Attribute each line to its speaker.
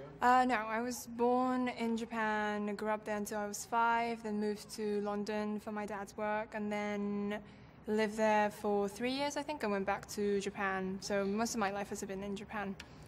Speaker 1: No, I was born in Japan, grew up there until I was 5, then moved to London for my dad's work, and then lived there for 3 years, I think, and went back to Japan. So most of my life has been in Japan.